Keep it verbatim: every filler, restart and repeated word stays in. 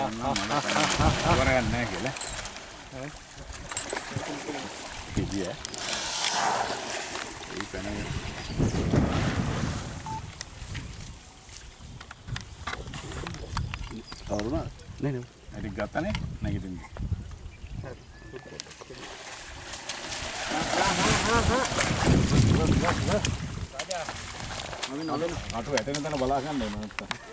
ගන්න නැහැ කියලා. ඈ. කිදියා. ඒ පැනේ. අවුරුනා නේ නේ. ඒක ගත්තනේ නැගිටින්න. අපි නලන අට වැටෙන තැන බලා ගන්න ඕන නැත්තම්.